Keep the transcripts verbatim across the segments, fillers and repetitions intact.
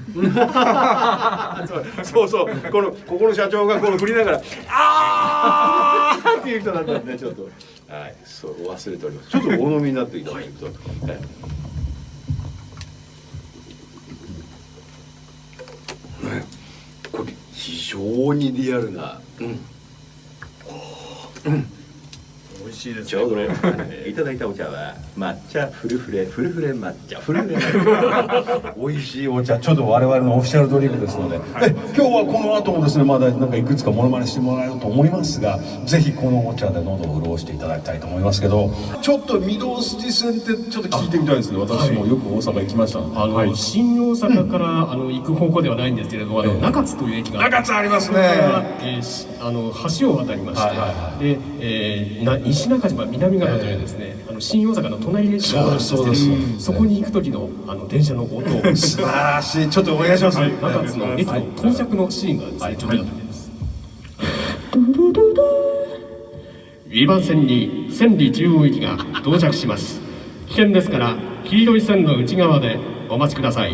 そうそう、このここの社長がこの振りながらあーっていう人だったんで、ちょっとはいそう忘れております。ちょっとお飲みになっていただくと、はい、これ非常にリアルな、うん、うん、 美味しいですね。 ちょうどいただいたお茶は抹茶フルフレフルフレ抹茶フルフレ抹茶美味しいお茶、ちょっと我々のオフィシャルドリンクですので、はい、今日はこの後もですねまだなんかいくつかモノマネしてもらえると思いますが、ぜひこのお茶で喉を潤していただきたいと思いますけど、ちょっと御堂筋線ってちょっと聞いてみたいですね。私もよく大阪行きましたので、 あの、はい、新大阪から、うん、あの行く方向ではないんですけれども、あの中津という駅が中津ありますね。 えー、あの橋を渡りまして、で、えー、な西中島南方というですね、えー、あの新大阪の隣列車があるんですけど、そこに行く時のあの電車の音を素晴らしい。ちょっとお願いします。 中津の駅の到着のシーンがですね、ちょっとやってみます。にばん線に千里中央駅が到着します。危険ですから黄色い線の内側でお待ちください。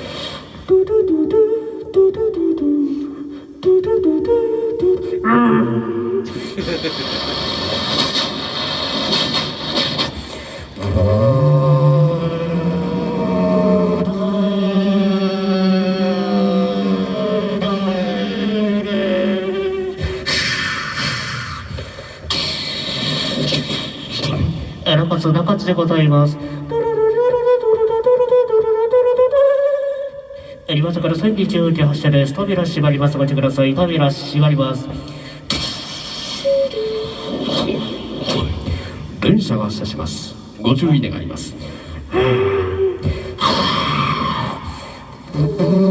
中津中津でございます。入間から千里中央駅発車です。扉閉まります。お待ちください。扉閉まります。電車が発車します。ご注意願います。